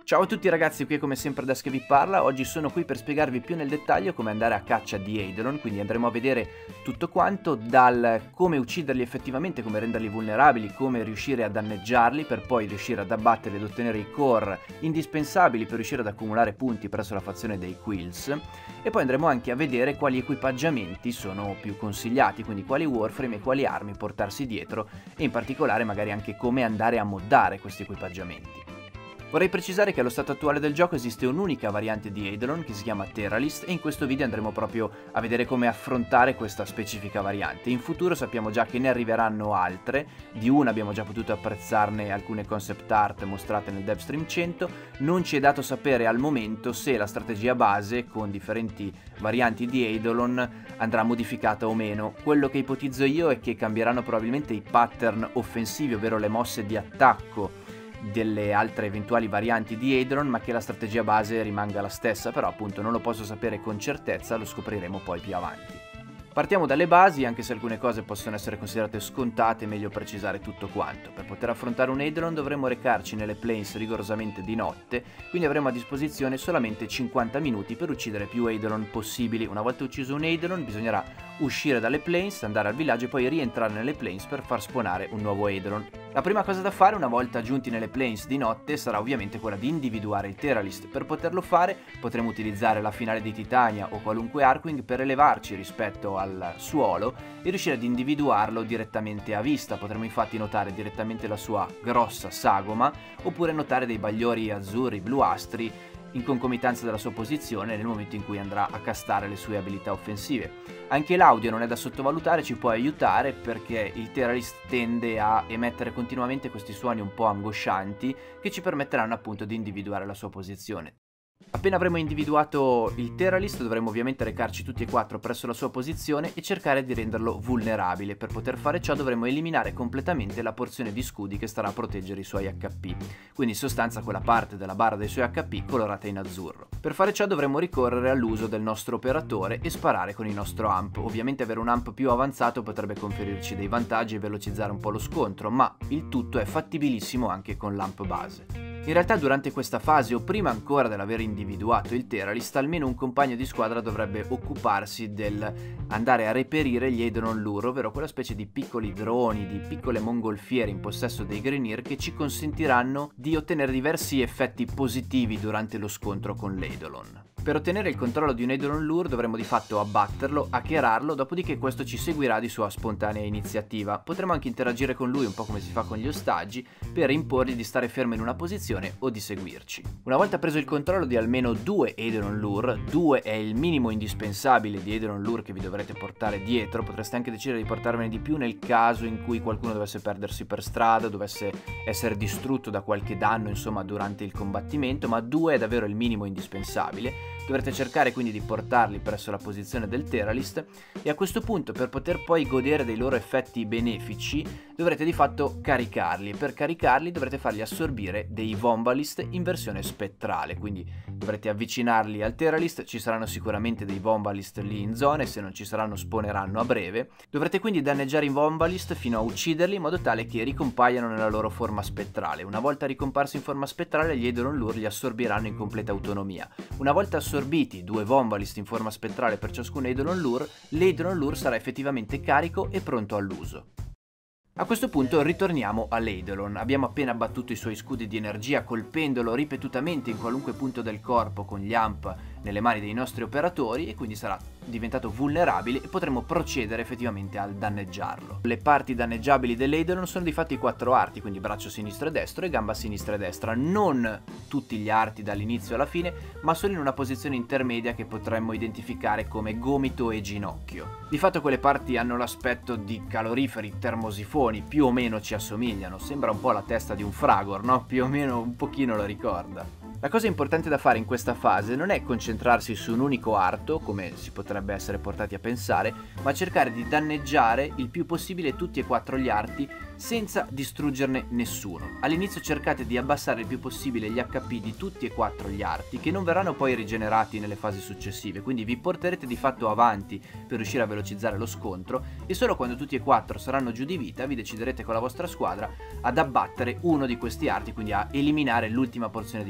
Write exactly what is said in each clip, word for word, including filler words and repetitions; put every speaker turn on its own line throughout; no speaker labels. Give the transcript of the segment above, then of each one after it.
Ciao a tutti ragazzi, qui è come sempre Desk che vi parla. Oggi sono qui per spiegarvi più nel dettaglio come andare a caccia di Eidolon, quindi andremo a vedere tutto quanto, dal come ucciderli effettivamente, come renderli vulnerabili, come riuscire a danneggiarli per poi riuscire ad abbatterli ed ottenere i core indispensabili per riuscire ad accumulare punti presso la fazione dei Quills, e poi andremo anche a vedere quali equipaggiamenti sono più consigliati, quindi quali warframe e quali armi portarsi dietro, e in particolare magari anche come andare a moddare questi equipaggiamenti. Vorrei precisare che allo stato attuale del gioco esiste un'unica variante di Eidolon che si chiama Theralist, e in questo video andremo proprio a vedere come affrontare questa specifica variante. In futuro sappiamo già che ne arriveranno altre, di una abbiamo già potuto apprezzarne alcune concept art mostrate nel Devstream cento, non ci è dato sapere al momento se la strategia base con differenti varianti di Eidolon andrà modificata o meno. Quello che ipotizzo io è che cambieranno probabilmente i pattern offensivi, ovvero le mosse di attacco delle altre eventuali varianti di Eidolon, ma che la strategia base rimanga la stessa, però appunto non lo posso sapere con certezza, lo scopriremo poi più avanti. Partiamo dalle basi, anche se alcune cose possono essere considerate scontate, è meglio precisare tutto quanto. Per poter affrontare un Eidolon dovremo recarci nelle plains rigorosamente di notte, quindi avremo a disposizione solamente cinquanta minuti per uccidere più Eidolon possibili. Una volta ucciso un Eidolon bisognerà uscire dalle plains, andare al villaggio e poi rientrare nelle plains per far spawnare un nuovo Eidolon. La prima cosa da fare una volta giunti nelle plains di notte sarà ovviamente quella di individuare il Theralist. Per poterlo fare potremo utilizzare la finale di Titania o qualunque Archwing per elevarci rispetto al suolo e riuscire ad individuarlo direttamente a vista. Potremo infatti notare direttamente la sua grossa sagoma, oppure notare dei bagliori azzurri, bluastri in concomitanza della sua posizione nel momento in cui andrà a castare le sue abilità offensive. Anche l'audio non è da sottovalutare, ci può aiutare perché il Theralist tende a emettere continuamente questi suoni un po' angoscianti che ci permetteranno appunto di individuare la sua posizione. Appena avremo individuato il Theralist dovremo ovviamente recarci tutti e quattro presso la sua posizione e cercare di renderlo vulnerabile. Per poter fare ciò dovremo eliminare completamente la porzione di scudi che starà a proteggere i suoi H P, quindi in sostanza quella parte della barra dei suoi H P colorata in azzurro. Per fare ciò dovremo ricorrere all'uso del nostro operatore e sparare con il nostro amp. Ovviamente avere un amp più avanzato potrebbe conferirci dei vantaggi e velocizzare un po' lo scontro, ma il tutto è fattibilissimo anche con l'amp base. In realtà durante questa fase o prima ancora dell'aver individuato il Theralist, almeno un compagno di squadra dovrebbe occuparsi del andare a reperire gli Eidolon Lure, ovvero quella specie di piccoli droni, di piccole mongolfiere in possesso dei Grineer che ci consentiranno di ottenere diversi effetti positivi durante lo scontro con l'Eidolon. Per ottenere il controllo di un Eidolon Lure dovremo di fatto abbatterlo, hackerarlo, dopodiché questo ci seguirà di sua spontanea iniziativa. Potremo anche interagire con lui un po' come si fa con gli ostaggi per imporgli di stare fermo in una posizione o di seguirci. Una volta preso il controllo di almeno due Eidolon Lure, due è il minimo indispensabile di Eidolon Lure che vi dovrete portare dietro, potreste anche decidere di portarvene di più nel caso in cui qualcuno dovesse perdersi per strada, dovesse essere distrutto da qualche danno insomma durante il combattimento, ma due è davvero il minimo indispensabile. Dovrete cercare quindi di portarli presso la posizione del Theralist e a questo punto, per poter poi godere dei loro effetti benefici, dovrete di fatto caricarli, e per caricarli dovrete fargli assorbire dei Vombalist in versione spettrale, quindi dovrete avvicinarli al Theralist, ci saranno sicuramente dei Vombalist lì in zona e se non ci saranno spawneranno a breve. Dovrete quindi danneggiare i Vombalist fino a ucciderli in modo tale che ricompaiano nella loro forma spettrale. Una volta ricomparsi in forma spettrale gli Eidolon Lure li assorbiranno in completa autonomia. Una volta assorbiti due Vombalist in forma spettrale per ciascun Eidolon Lure, l'Eidolon Lure sarà effettivamente carico e pronto all'uso. A questo punto ritorniamo all'Eidolon. Abbiamo appena abbattuto i suoi scudi di energia colpendolo ripetutamente in qualunque punto del corpo con gli amp nelle mani dei nostri operatori e quindi sarà diventato vulnerabile e potremo procedere effettivamente al danneggiarlo. Le parti danneggiabili dell'Eidolon sono di fatto i quattro arti, quindi braccio sinistro e destro e gamba sinistra e destra, non tutti gli arti dall'inizio alla fine, ma solo in una posizione intermedia che potremmo identificare come gomito e ginocchio. Di fatto quelle parti hanno l'aspetto di caloriferi termosifoni, più o meno ci assomigliano, sembra un po' la testa di un fragor, no? Più o meno un pochino lo ricorda. La cosa importante da fare in questa fase non è concentrarsi su un unico arto, come si potrebbe essere portati a pensare, ma cercare di danneggiare il più possibile tutti e quattro gli arti senza distruggerne nessuno. All'inizio cercate di abbassare il più possibile gli H P di tutti e quattro gli arti, che non verranno poi rigenerati nelle fasi successive, quindi vi porterete di fatto avanti per riuscire a velocizzare lo scontro, e solo quando tutti e quattro saranno giù di vita vi deciderete con la vostra squadra ad abbattere uno di questi arti, quindi a eliminare l'ultima porzione di vita rimasta.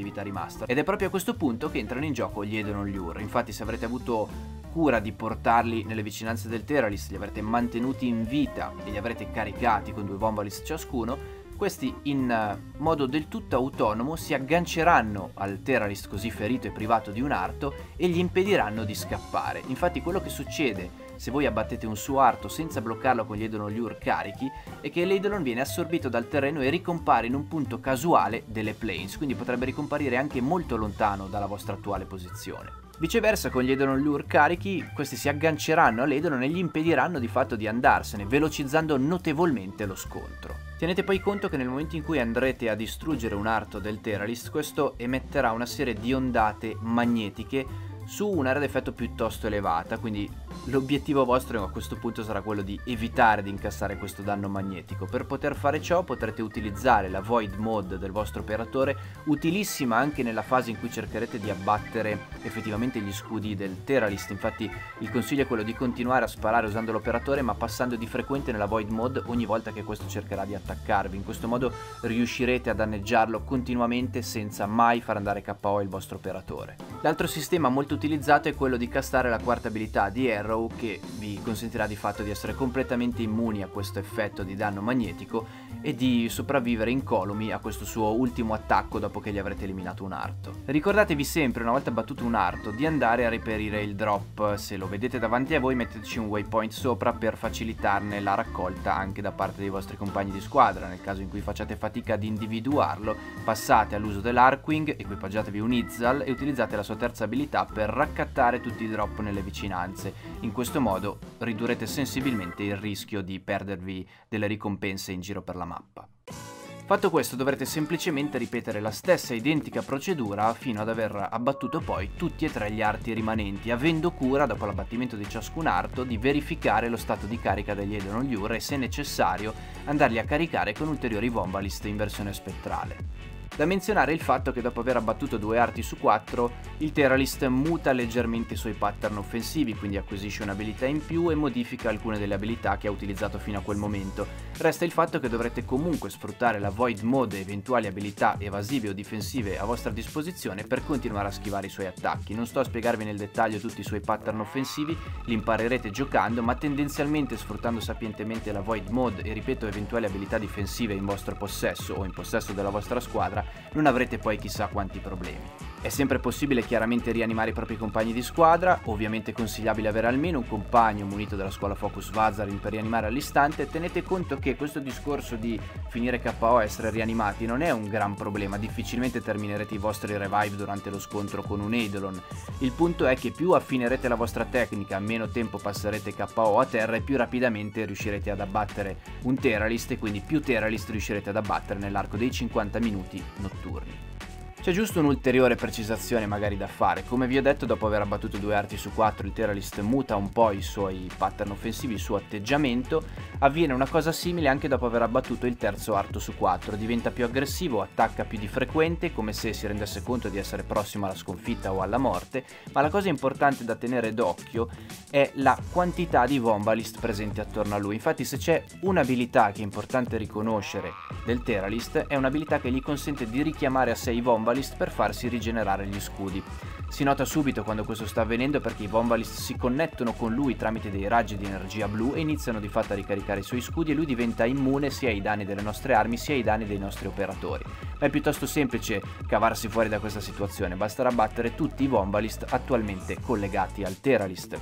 Master. Ed è proprio a questo punto che entrano in gioco gli Eidolon Lure. Infatti, se avrete avuto cura di portarli nelle vicinanze del Teralyst, li avrete mantenuti in vita e li avrete caricati con due Vomvalist ciascuno, questi in modo del tutto autonomo si agganceranno al Teralyst così ferito e privato di un arto e gli impediranno di scappare. Infatti quello che succede se voi abbattete un suo arto senza bloccarlo con gli Eidolon Lure carichi è che l'Eidolon viene assorbito dal terreno e ricompare in un punto casuale delle plains, quindi potrebbe ricomparire anche molto lontano dalla vostra attuale posizione. Viceversa, con gli Eidolon Lure carichi, questi si agganceranno all'Eidolon e gli impediranno di fatto di andarsene, velocizzando notevolmente lo scontro. Tenete poi conto che nel momento in cui andrete a distruggere un arto del Teralyst, questo emetterà una serie di ondate magnetiche su un'area d'effetto piuttosto elevata, quindi l'obiettivo vostro a questo punto sarà quello di evitare di incassare questo danno magnetico. Per poter fare ciò potrete utilizzare la Void Mode del vostro operatore, utilissima anche nella fase in cui cercherete di abbattere effettivamente gli scudi del Teralyst. Infatti il consiglio è quello di continuare a sparare usando l'operatore, ma passando di frequente nella Void Mode ogni volta che questo cercherà di attaccarvi. In questo modo riuscirete a danneggiarlo continuamente senza mai far andare K O il vostro operatore. L'altro sistema molto utilizzato è quello di castare la quarta abilità di Arrow, che vi consentirà di fatto di essere completamente immuni a questo effetto di danno magnetico e di sopravvivere incolumi a questo suo ultimo attacco dopo che gli avrete eliminato un arto. Ricordatevi sempre, una volta battuto un arto, di andare a reperire il drop. Se lo vedete davanti a voi, metteteci un waypoint sopra per facilitarne la raccolta anche da parte dei vostri compagni di squadra. Nel caso in cui facciate fatica ad individuarlo, passate all'uso dell'Arkwing, equipaggiatevi un Izzal e utilizzate la sua terza abilità per raccattare tutti i drop nelle vicinanze. In questo modo ridurrete sensibilmente il rischio di perdervi delle ricompense in giro per la mappa. Fatto questo, dovrete semplicemente ripetere la stessa identica procedura fino ad aver abbattuto poi tutti e tre gli arti rimanenti, avendo cura, dopo l'abbattimento di ciascun arto, di verificare lo stato di carica degli Eidolon Lure e, se necessario, andarli a caricare con ulteriori Vomvalist in versione spettrale. Da menzionare il fatto che dopo aver abbattuto due arti su quattro, il Teralyst muta leggermente i suoi pattern offensivi, quindi acquisisce un'abilità in più e modifica alcune delle abilità che ha utilizzato fino a quel momento. Resta il fatto che dovrete comunque sfruttare la Void Mode e eventuali abilità evasive o difensive a vostra disposizione per continuare a schivare i suoi attacchi. Non sto a spiegarvi nel dettaglio tutti i suoi pattern offensivi, li imparerete giocando, ma tendenzialmente sfruttando sapientemente la Void Mode e, ripeto, eventuali abilità difensive in vostro possesso o in possesso della vostra squadra, non avrete poi chissà quanti problemi. È sempre possibile chiaramente rianimare i propri compagni di squadra, ovviamente è consigliabile avere almeno un compagno munito della scuola Focus Vazarin per rianimare all'istante. Tenete conto che questo discorso di finire K O e essere rianimati non è un gran problema, difficilmente terminerete i vostri revive durante lo scontro con un Eidolon. Il punto è che più affinerete la vostra tecnica, meno tempo passerete K O a terra e più rapidamente riuscirete ad abbattere un Teralyst, e quindi più Teralyst riuscirete ad abbattere nell'arco dei cinquanta minuti notturni. C'è giusto un'ulteriore precisazione magari da fare. Come vi ho detto, dopo aver abbattuto due arti su quattro, il Teralyst muta un po' i suoi pattern offensivi, il suo atteggiamento. Avviene una cosa simile anche dopo aver abbattuto il terzo arto su quattro. Diventa più aggressivo, attacca più di frequente, come se si rendesse conto di essere prossimo alla sconfitta o alla morte. Ma la cosa importante da tenere d'occhio è la quantità di Vomvalist presenti attorno a lui. Infatti, se c'è un'abilità che è importante riconoscere del Teralyst, è un'abilità che gli consente di richiamare a sé i Vomvalist per farsi rigenerare gli scudi. Si nota subito quando questo sta avvenendo, perché i Vomvalist si connettono con lui tramite dei raggi di energia blu e iniziano di fatto a ricaricare i suoi scudi, e lui diventa immune sia ai danni delle nostre armi sia ai danni dei nostri operatori. Ma è piuttosto semplice cavarsi fuori da questa situazione, basterà battere tutti i Vomvalist attualmente collegati al Teralyst.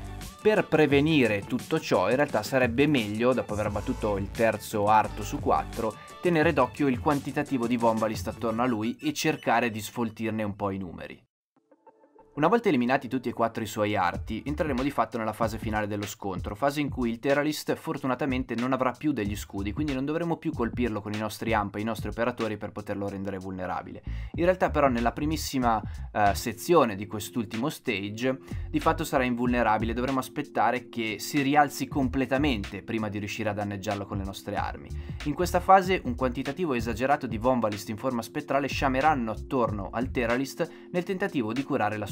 Per prevenire tutto ciò, in realtà sarebbe meglio, dopo aver battuto il terzo arto su quattro, tenere d'occhio il quantitativo di Vomvalist attorno a lui e cercare di sfoltirne un po' i numeri. Una volta eliminati tutti e quattro i suoi arti, entreremo di fatto nella fase finale dello scontro, fase in cui il Teralyst fortunatamente non avrà più degli scudi, quindi non dovremo più colpirlo con i nostri amp e i nostri operatori per poterlo rendere vulnerabile. In realtà però nella primissima eh, sezione di quest'ultimo stage di fatto sarà invulnerabile, dovremo aspettare che si rialzi completamente prima di riuscire a danneggiarlo con le nostre armi. In questa fase un quantitativo esagerato di Vomvalist in forma spettrale sciameranno attorno al Teralyst nel tentativo di curare la sua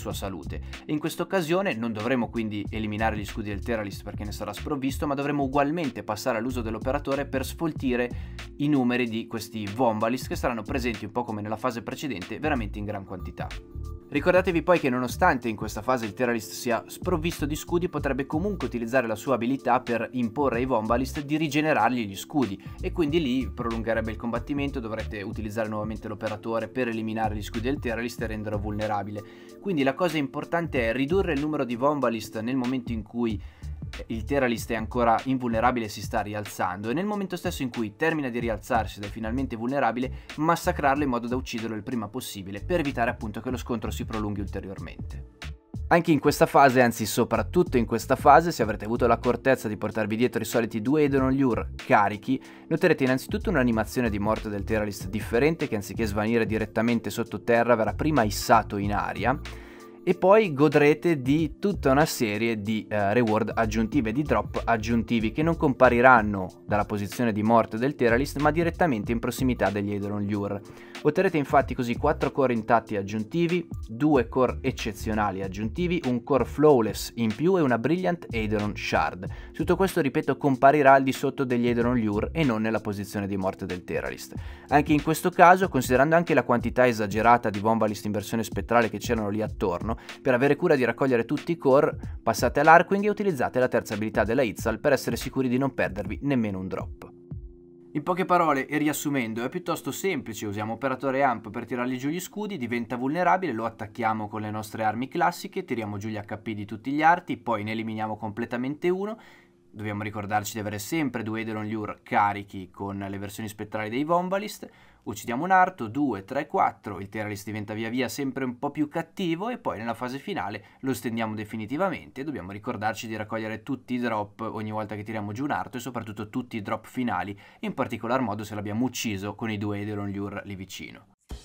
sua salute. E in questa occasione non dovremo quindi eliminare gli scudi del Teralyst perché ne sarà sprovvisto, ma dovremo ugualmente passare all'uso dell'operatore per sfoltire i numeri di questi Vombalist, che saranno presenti un po' come nella fase precedente, veramente in gran quantità. Ricordatevi poi che nonostante in questa fase il Teralyst sia sprovvisto di scudi, potrebbe comunque utilizzare la sua abilità per imporre ai Vombalist di rigenerargli gli scudi, e quindi lì prolungherebbe il combattimento, dovrete utilizzare nuovamente l'operatore per eliminare gli scudi del Teralyst e renderlo vulnerabile. Quindi la cosa importante è ridurre il numero di Vombalist nel momento in cui il Teralyst è ancora invulnerabile e si sta rialzando, e nel momento stesso in cui termina di rialzarsi ed è finalmente vulnerabile, massacrarlo in modo da ucciderlo il prima possibile, per evitare appunto che lo scontro si prolunghi ulteriormente. Anche in questa fase, anzi soprattutto in questa fase, se avrete avuto l'accortezza di portarvi dietro i soliti due Eidolon Lure carichi, noterete innanzitutto un'animazione di morte del Teralyst differente, che anziché svanire direttamente sottoterra verrà prima issato in aria, e poi godrete di tutta una serie di eh, reward aggiuntive, di drop aggiuntivi, che non compariranno dalla posizione di morte del Teralyst ma direttamente in prossimità degli Eidolon Lure. Otterrete infatti così quattro core intatti aggiuntivi, due core eccezionali aggiuntivi, un core flawless in più e una brilliant Eidolon shard. Tutto questo, ripeto, comparirà al di sotto degli Eidolon Lure e non nella posizione di morte del Teralyst. Anche in questo caso, considerando anche la quantità esagerata di Vombalist in versione spettrale che c'erano lì attorno, per avere cura di raccogliere tutti i core, passate all'Arcwing e utilizzate la terza abilità della Itzal per essere sicuri di non perdervi nemmeno un drop. In poche parole e riassumendo, è piuttosto semplice: usiamo operatore amp per tirargli giù gli scudi, diventa vulnerabile, lo attacchiamo con le nostre armi classiche, tiriamo giù gli H P di tutti gli arti, poi ne eliminiamo completamente uno. Dobbiamo ricordarci di avere sempre due Eidolon Lure carichi con le versioni spettrali dei Vombalist. Uccidiamo un arto, due, tre, quattro, il Teralyst diventa via via sempre un po' più cattivo, e poi nella fase finale lo stendiamo definitivamente. Dobbiamo ricordarci di raccogliere tutti i drop ogni volta che tiriamo giù un arto, e soprattutto tutti i drop finali, in particolar modo se l'abbiamo ucciso con i due Eidolon Lure lì vicino.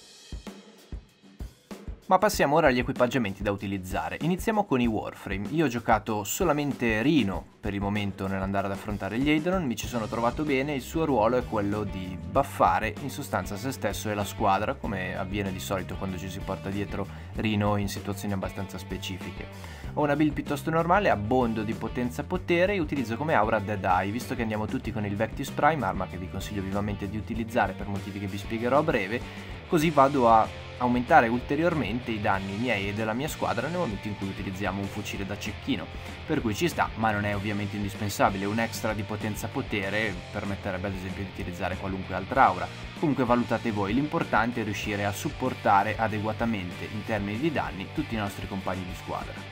Ma passiamo ora agli equipaggiamenti da utilizzare. Iniziamo con i Warframe. Io ho giocato solamente Rhino per il momento nell'andare ad affrontare gli Eidolon, mi ci sono trovato bene. Il suo ruolo è quello di buffare in sostanza se stesso e la squadra, come avviene di solito quando ci si porta dietro Rhino in situazioni abbastanza specifiche. Ho una build piuttosto normale, abbondo di potenza potere, e utilizzo come aura Dead Eye, visto che andiamo tutti con il Vectis Prime, arma che vi consiglio vivamente di utilizzare per motivi che vi spiegherò a breve. Così vado a aumentare ulteriormente i danni miei e della mia squadra nel momento in cui utilizziamo un fucile da cecchino, per cui ci sta, ma non è ovviamente indispensabile. Un extra di potenza potere permetterebbe ad esempio di utilizzare qualunque altra aura. Comunque valutate voi, l'importante è riuscire a supportare adeguatamente in termini di danni tutti i nostri compagni di squadra.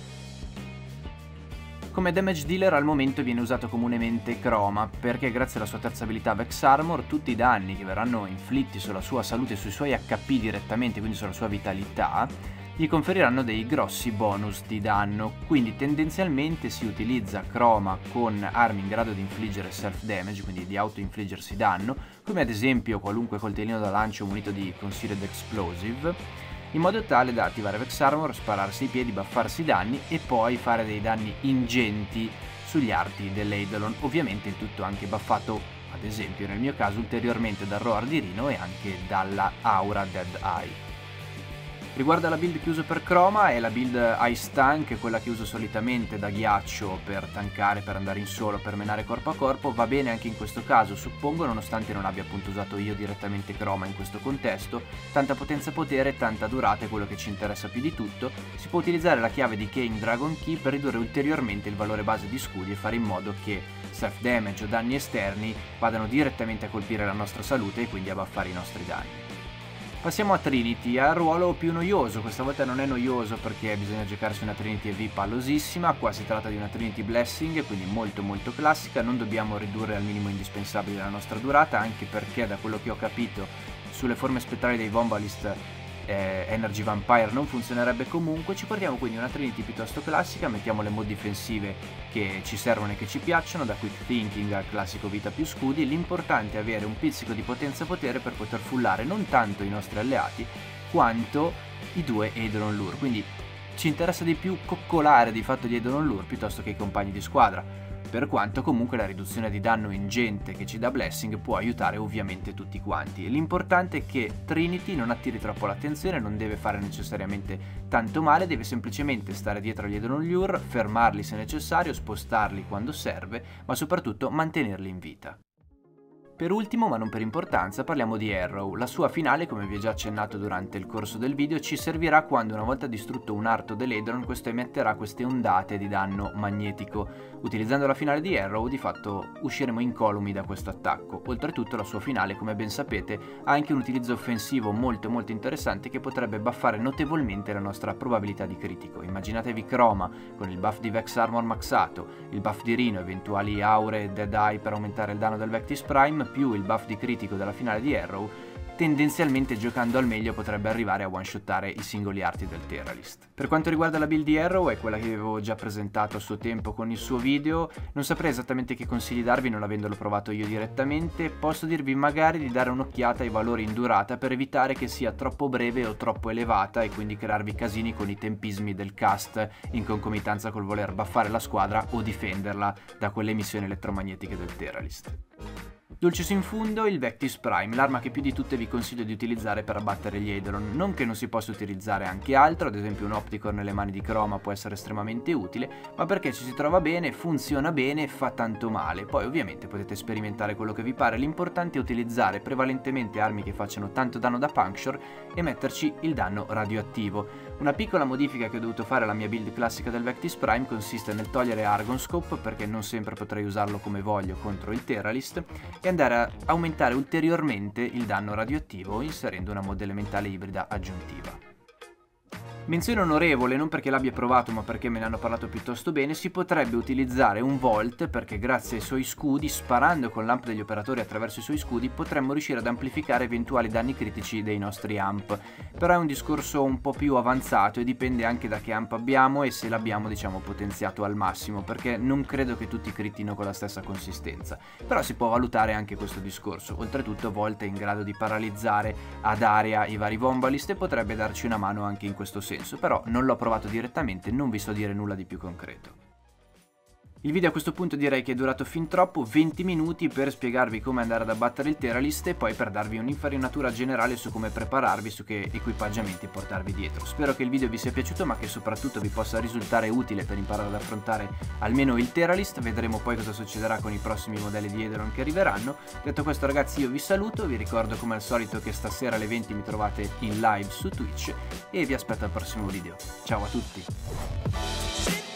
Come damage dealer al momento viene usato comunemente Chroma, perché grazie alla sua terza abilità Vex Armor tutti i danni che verranno inflitti sulla sua salute e sui suoi H P direttamente, quindi sulla sua vitalità, gli conferiranno dei grossi bonus di danno. Quindi tendenzialmente si utilizza Chroma con armi in grado di infliggere self damage, quindi di auto-infliggersi danno, come ad esempio qualunque coltellino da lancio munito di Concealed Explosive, in modo tale da attivare Vex Armor, spararsi i piedi, buffarsi i danni e poi fare dei danni ingenti sugli arti dell'Eidolon, ovviamente il tutto anche buffato, ad esempio nel mio caso, ulteriormente dal Roar di Rhino e anche dalla aura Dead Eye. Riguardo alla build che uso per Chroma, è la build Ice Tank, quella che uso solitamente da ghiaccio per tankare, per andare in solo, per menare corpo a corpo. Va bene anche in questo caso, suppongo, nonostante non abbia appunto usato io direttamente Chroma in questo contesto. Tanta potenza potere, tanta durata è quello che ci interessa più di tutto. Si può utilizzare la chiave di Kain Dragon Key per ridurre ulteriormente il valore base di scudi e fare in modo che self damage o danni esterni vadano direttamente a colpire la nostra salute e quindi a buffare i nostri danni. Passiamo a Trinity, al ruolo più noioso. Questa volta non è noioso perché bisogna giocarsi una Trinity E V pallosissima. Qua si tratta di una Trinity Blessing, quindi molto molto classica. Non dobbiamo ridurre al minimo indispensabile la nostra durata, anche perché da quello che ho capito sulle forme spettrali dei Vombalist eh, Energy Vampire non funzionerebbe comunque. Ci portiamo quindi una Trinity piuttosto classica, mettiamo le mod difensive che ci servono e che ci piacciono, da Quick Thinking al classico vita più scudi. L'importante è avere un pizzico di potenza potere per poter fullare non tanto i nostri alleati quanto i due Eidolon Lure, quindi ci interessa di più coccolare di fatto gli Eidolon Lure piuttosto che i compagni di squadra. per quanto comunque la riduzione di danno ingente che ci dà Blessing può aiutare ovviamente tutti quanti. L'importante è che Trinity non attiri troppo l'attenzione, non deve fare necessariamente tanto male, deve semplicemente stare dietro agli Eidolon Lure, fermarli se necessario, spostarli quando serve, ma soprattutto mantenerli in vita. Per ultimo, ma non per importanza, parliamo di Arrow. La sua finale, come vi ho già accennato durante il corso del video, ci servirà quando una volta distrutto un arto dell'Eidolon questo emetterà queste ondate di danno magnetico. Utilizzando la finale di Arrow, di fatto usciremo incolumi da questo attacco. Oltretutto la sua finale, come ben sapete, ha anche un utilizzo offensivo molto molto interessante che potrebbe buffare notevolmente la nostra probabilità di critico. Immaginatevi Chroma con il buff di Vex Armor maxato, il buff di Rhino, eventuali aure e Dead Eye per aumentare il danno del Vectis Prime, più il buff di critico della finale di Arrow. Tendenzialmente, giocando al meglio, potrebbe arrivare a one-shottare i singoli arti del Theralist. Per quanto riguarda la build di Arrow, è quella che vi avevo già presentato a suo tempo con il suo video. Non saprei esattamente che consigli darvi non avendolo provato io direttamente. Posso dirvi magari di dare un'occhiata ai valori in durata per evitare che sia troppo breve o troppo elevata e quindi crearvi casini con i tempismi del cast in concomitanza col voler buffare la squadra o difenderla da quelle emissioni elettromagnetiche del Theralist. Dulcis in fundo, il Vectis Prime, l'arma che più di tutte vi consiglio di utilizzare per abbattere gli Eidolon. Non che non si possa utilizzare anche altro, ad esempio un Opticon nelle mani di Chroma può essere estremamente utile, ma perché ci si trova bene, funziona bene e fa tanto male. Poi ovviamente potete sperimentare quello che vi pare, l'importante è utilizzare prevalentemente armi che facciano tanto danno da puncture e metterci il danno radioattivo. Una piccola modifica che ho dovuto fare alla mia build classica del Vectis Prime consiste nel togliere Argon Scope, perché non sempre potrei usarlo come voglio contro il Theralist, e andare a aumentare ulteriormente il danno radioattivo inserendo una mod elementale ibrida aggiuntiva. Menzione onorevole, non perché l'abbia provato ma perché me ne hanno parlato piuttosto bene, si potrebbe utilizzare un Volt perché grazie ai suoi scudi, sparando con l'amp degli operatori attraverso i suoi scudi, potremmo riuscire ad amplificare eventuali danni critici dei nostri amp. Però è un discorso un po' più avanzato e dipende anche da che amp abbiamo e se l'abbiamo, diciamo, potenziato al massimo, perché non credo che tutti crittino con la stessa consistenza. Però si può valutare anche questo discorso. Oltretutto Volt è in grado di paralizzare ad area i vari Vombalist e potrebbe darci una mano anche in questo senso. Però non l'ho provato direttamente, non vi so dire nulla di più concreto. Il video a questo punto direi che è durato fin troppo, venti minuti per spiegarvi come andare ad abbattere il Theralist e poi per darvi un'infarinatura generale su come prepararvi, su che equipaggiamenti portarvi dietro. Spero che il video vi sia piaciuto ma che soprattutto vi possa risultare utile per imparare ad affrontare almeno il Theralist. Vedremo poi cosa succederà con i prossimi modelli di Eidolon che arriveranno. Detto questo ragazzi, io vi saluto, vi ricordo come al solito che stasera alle venti mi trovate in live su Twitch e vi aspetto al prossimo video. Ciao a tutti!